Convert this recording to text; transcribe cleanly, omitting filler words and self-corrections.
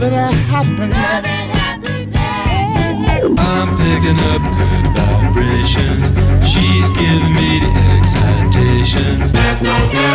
and happiness. I'm picking up good vibrations. She's giving me the excitations.